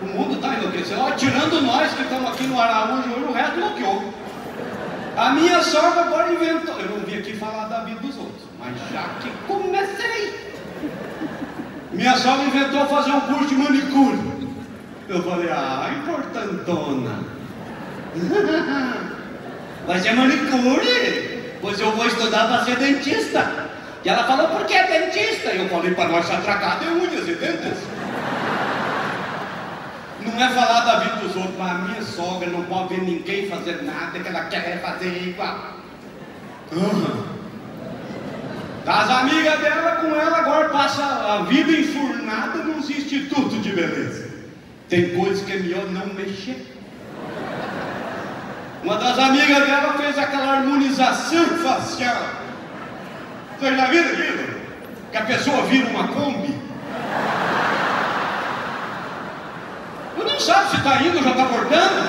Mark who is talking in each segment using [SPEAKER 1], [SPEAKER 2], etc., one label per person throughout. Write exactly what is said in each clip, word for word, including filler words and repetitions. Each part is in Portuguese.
[SPEAKER 1] O mundo está enlouquecendo. Ó, tirando nós que estamos aqui no Araújo hoje, o resto bloqueou. A minha sogra agora inventou. Eu não vim aqui falar da vida dos outros, mas já que comecei. Minha sogra inventou fazer um curso de manicure. Eu falei, ah, importantona. Vai ser manicure? Pois eu vou estudar para ser dentista. E ela falou, por que dentista? Eu falei, para nós se atracar de unhas e dentes. Não é falar da vida dos outros, mas a minha sogra não pode ver ninguém fazer nada que ela quer fazer igual. Uhum. Das amigas dela, com ela, agora passa a vida enfurnada nos institutos de beleza. Tem coisas que é melhor não mexer. Uma das amigas dela fez aquela harmonização facial. Vocês já viram aquilo? Que a pessoa vira uma Kombi. Não sabe se está indo ou já está cortando.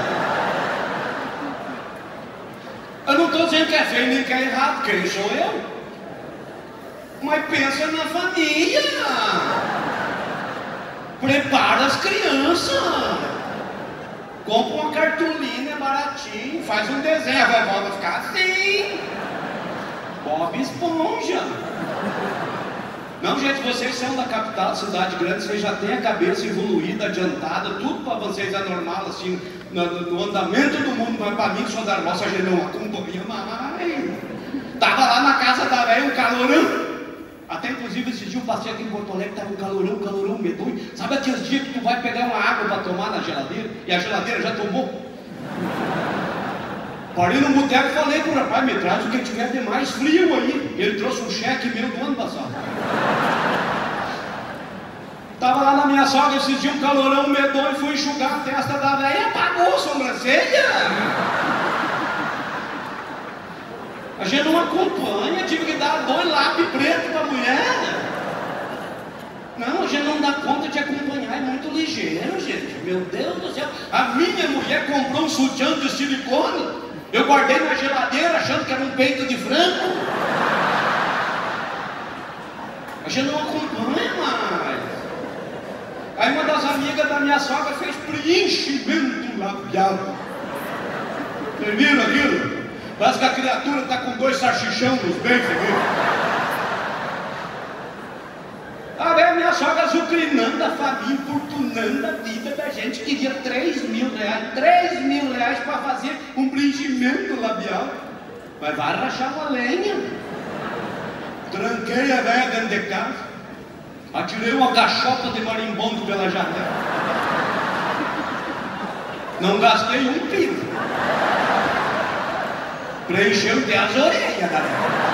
[SPEAKER 1] Eu não estou dizendo que é feio nem que é errado, quem sou eu? Mas pensa na família. Prepara as crianças. Compra uma cartolina baratinho, faz um desenho, a vovó vai ficar assim. Bob Esponja. Não, gente, vocês são da capital, cidade grande, vocês já têm a cabeça evoluída, adiantada, tudo para vocês é normal, assim, no, no andamento do mundo, mas para mim, que sou da nossa, a gente não acompanha mais. Tava lá na casa da velha, um calorão. Até inclusive esse dia eu passei aqui em Porto Alegre, tava um calorão, um calorão medonho. Sabe aqueles dias que tu vai pegar uma água para tomar na geladeira e a geladeira já tomou? Parei no boteco e falei pro rapaz, me traz o que tiver de mais frio aí. Ele trouxe um cheque meu do ano passado. Tava lá na minha sogra esses dias, um calorão medonho, fui enxugar a testa da velha e apagou a sobrancelha. A gente não acompanha, tive que dar dois lápis pretos pra mulher. Não, a gente não dá conta de acompanhar, é muito ligeiro, gente. Meu Deus do céu, a minha mulher comprou um sutiã de silicone. Eu guardei na geladeira achando que era um peito de frango. A gente não acompanha mais. Aí uma das amigas da minha sogra fez preenchimento labial. Vocês viram aquilo? Parece que a criatura está com dois salchichão nos dentes aqui. Aí a minha sogra azucrinando a família, importunando a vida da gente, queria três mil reais, três mil reais para fazer um preenchimento labial. Mas vai rachar uma lenha. Tranquei a velha dentro de casa, atirei uma cachopa de marimbondo pela janela. Não gastei um pino. Preencheu até as orelhas, galera.